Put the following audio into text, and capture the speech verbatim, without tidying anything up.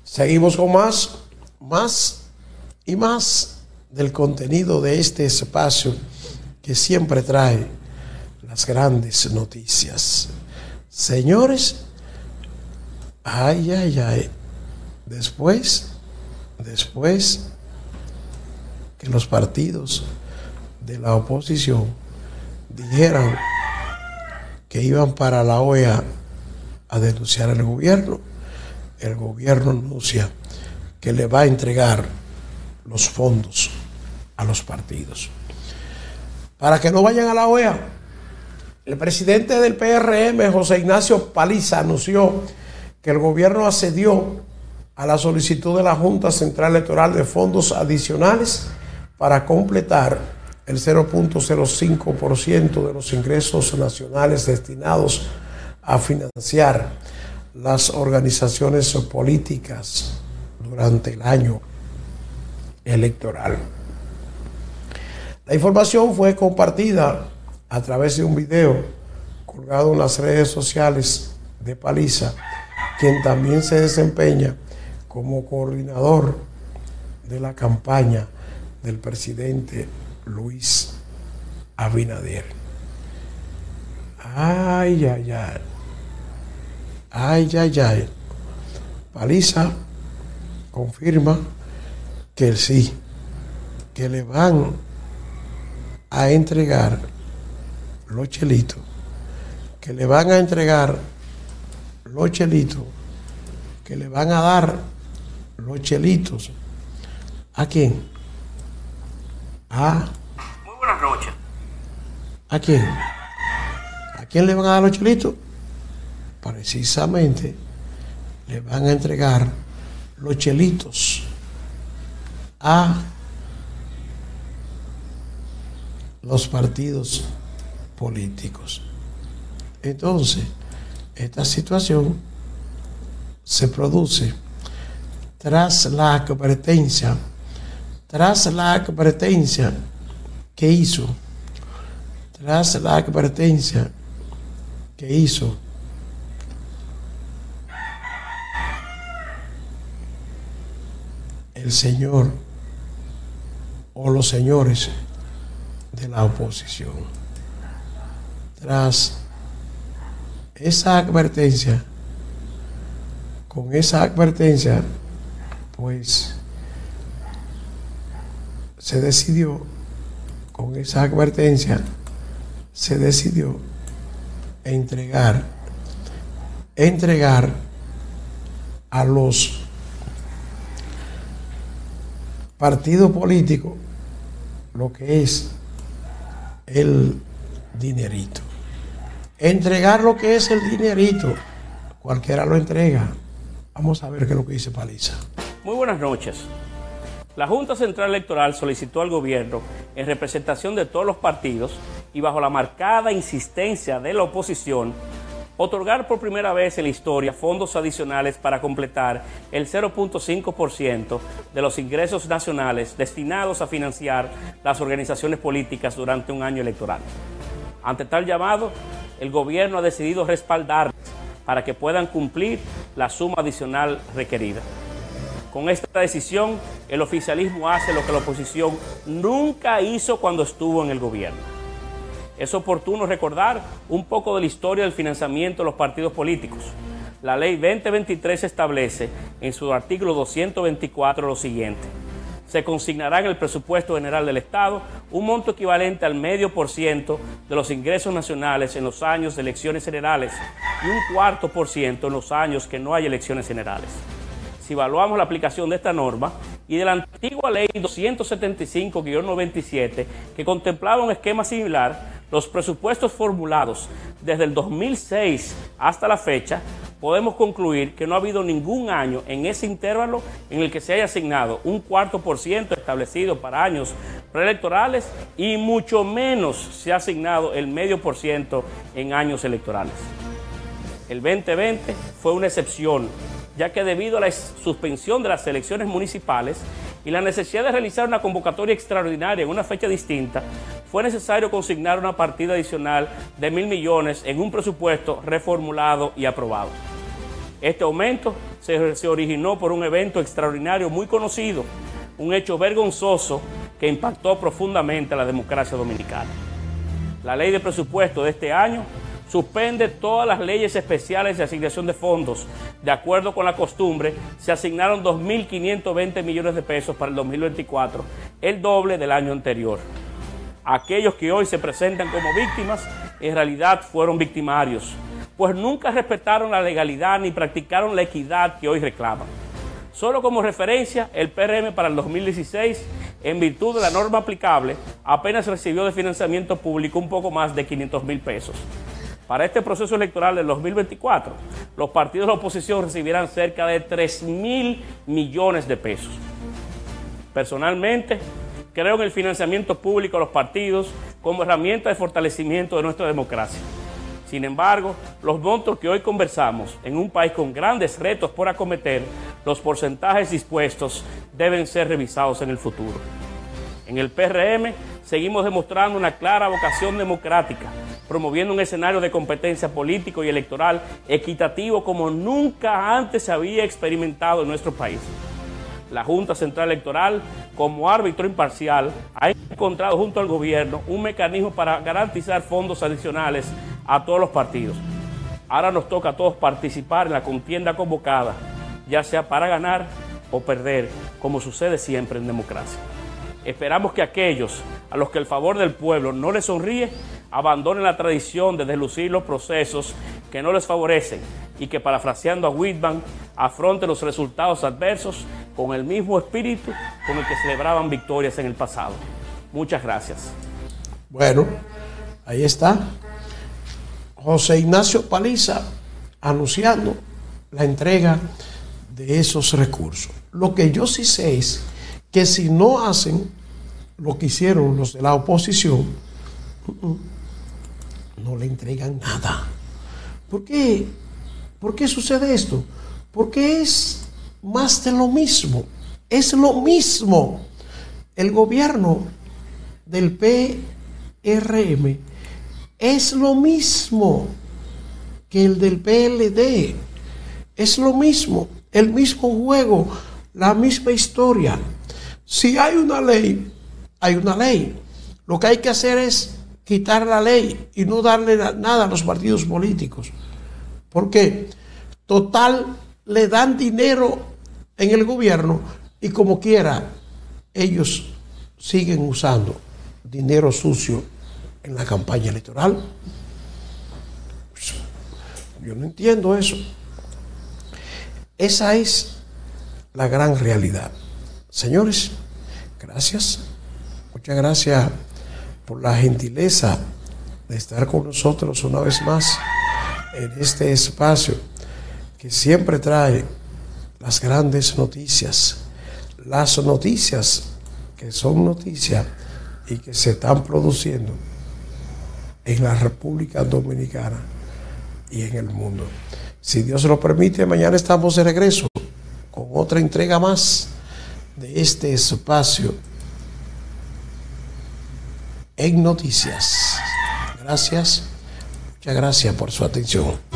Seguimos con más, más y más del contenido de este espacio que siempre trae las grandes noticias. Señores, ay, ay, ay, después, después que los partidos de la oposición dijeran que iban para la O E A a denunciar al gobierno, el gobierno anuncia que le va a entregar los fondos a los partidos para que no vayan a la O E A. El presidente del P R M, José Ignacio Paliza, anunció que el gobierno accedió a la solicitud de la Junta Central Electoral de fondos adicionales para completar el cero punto cero cinco por ciento de los ingresos nacionales destinados a financiar las organizaciones políticas durante el año electoral. La información fue compartida a través de un video colgado en las redes sociales de Paliza, quien también se desempeña como coordinador de la campaña del presidente Luis Abinader. Ay, ay, ay. Ay, ay, ay. Paliza confirma que sí, que le van a entregar los chelitos, que le van a entregar los chelitos, que le van a dar los chelitos. ¿A quién? A... Muy buenas noches. ¿A quién? ¿A quién le van a dar los chelitos? Precisamente le van a entregar los chelitos a los partidos políticos. Entonces, esta situación se produce tras la advertencia, tras la advertencia que hizo, tras la advertencia que hizo el señor o los señores de la oposición. Tras esa advertencia, con esa advertencia, pues se decidió, con esa advertencia, se decidió entregar, entregar a los partidos políticos lo que es el dinerito. Entregar lo que es el dinerito. Cualquiera lo entrega. Vamos a ver qué es lo que dice Paliza. Muy buenas noches. La Junta Central Electoral solicitó al gobierno, en representación de todos los partidos y bajo la marcada insistencia de la oposición, otorgar por primera vez en la historia fondos adicionales para completar el cero punto cinco por ciento de los ingresos nacionales destinados a financiar las organizaciones políticas durante un año electoral. Ante tal llamado, el gobierno ha decidido respaldarles para que puedan cumplir la suma adicional requerida. Con esta decisión, el oficialismo hace lo que la oposición nunca hizo cuando estuvo en el gobierno. Es oportuno recordar un poco de la historia del financiamiento de los partidos políticos. La ley veinte veintitrés establece en su artículo doscientos veinticuatro lo siguiente: se consignará en el presupuesto general del Estado un monto equivalente al medio por ciento de los ingresos nacionales en los años de elecciones generales y un cuarto por ciento en los años que no hay elecciones generales. Si evaluamos la aplicación de esta norma y de la antigua ley doscientos setenta y cinco guión noventa y siete, que contemplaba un esquema similar, los presupuestos formulados desde el dos mil seis hasta la fecha, podemos concluir que no ha habido ningún año en ese intervalo en el que se haya asignado un cuarto por ciento establecido para años preelectorales y mucho menos se ha asignado el medio por ciento en años electorales. El veinte veinte fue una excepción, ya que debido a la suspensión de las elecciones municipales y la necesidad de realizar una convocatoria extraordinaria en una fecha distinta, fue necesario consignar una partida adicional de mil millones en un presupuesto reformulado y aprobado. Este aumento se, se originó por un evento extraordinario muy conocido, un hecho vergonzoso que impactó profundamente a la democracia dominicana. La ley de presupuesto de este año suspende todas las leyes especiales de asignación de fondos. De acuerdo con la costumbre, se asignaron dos mil quinientos veinte millones de pesos para el dos mil veinticuatro, el doble del año anterior. Aquellos que hoy se presentan como víctimas, en realidad fueron victimarios, pues nunca respetaron la legalidad ni practicaron la equidad que hoy reclaman. Solo como referencia, el P R M para el dos mil dieciséis, en virtud de la norma aplicable, apenas recibió de financiamiento público un poco más de quinientos mil pesos. Para este proceso electoral del dos mil veinticuatro, los partidos de la oposición recibirán cerca de tres mil millones de pesos. Personalmente, creo en el financiamiento público a los partidos como herramienta de fortalecimiento de nuestra democracia. Sin embargo, los montos que hoy conversamos, en un país con grandes retos por acometer, los porcentajes dispuestos deben ser revisados en el futuro. En el P R M seguimos demostrando una clara vocación democrática, promoviendo un escenario de competencia político y electoral equitativo como nunca antes se había experimentado en nuestro país. La Junta Central Electoral, como árbitro imparcial, ha encontrado junto al gobierno un mecanismo para garantizar fondos adicionales a todos los partidos. Ahora nos toca a todos participar en la contienda convocada, ya sea para ganar o perder, como sucede siempre en democracia. Esperamos que aquellos a los que el favor del pueblo no les sonríe, abandonen la tradición de deslucir los procesos que no les favorecen y que, parafraseando a Whitman, afronten los resultados adversos con el mismo espíritu con el que celebraban victorias en el pasado. Muchas gracias. Bueno, ahí está José Ignacio Paliza anunciando la entrega de esos recursos. Lo que yo sí sé es que si no hacen lo que hicieron los de la oposición, no le entregan nada. ¿Por qué? ¿Por qué sucede esto? Porque es más de lo mismo. Es lo mismo. El gobierno del P R M es lo mismo que el del P L D. Es lo mismo, el mismo juego, la misma historia. Si hay una ley, hay una ley. Lo que hay que hacer es quitar la ley y no darle nada a los partidos políticos. ¿Por qué? Total, le dan dinero en el gobierno y como quiera, ellos siguen usando dinero sucio en la campaña electoral. Pues, yo no entiendo eso. Esa es la gran realidad. Señores, gracias. Muchas gracias por la gentileza de estar con nosotros una vez más en este espacio que siempre trae las grandes noticias, las noticias que son noticias y que se están produciendo en la República Dominicana y en el mundo. Si Dios lo permite, mañana estamos de regreso con otra entrega más de este espacio en noticias. Gracias, muchas gracias por su atención.